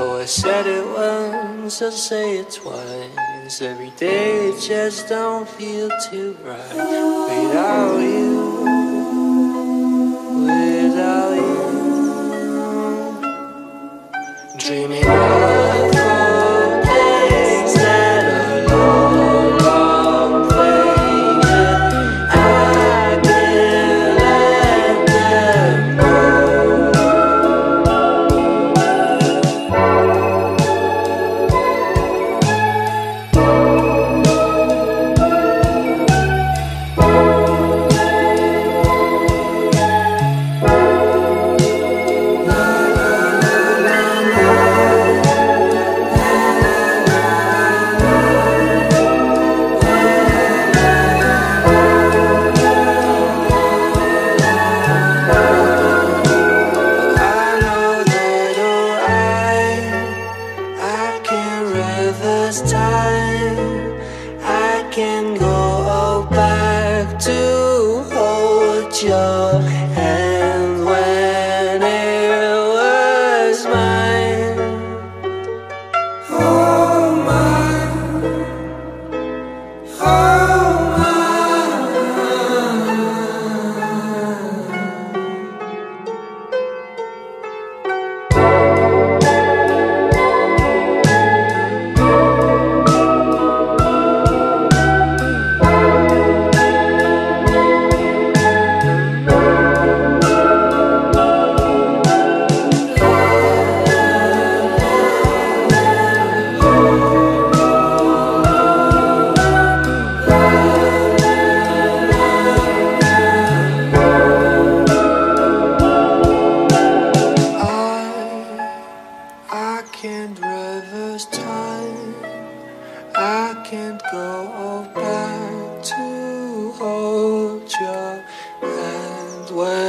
Oh, I said it once, I'll say it twice. Every day it just don't feel too right. Without you, without you. Dreaming of things that are long, long faded. I can't let them go. Well,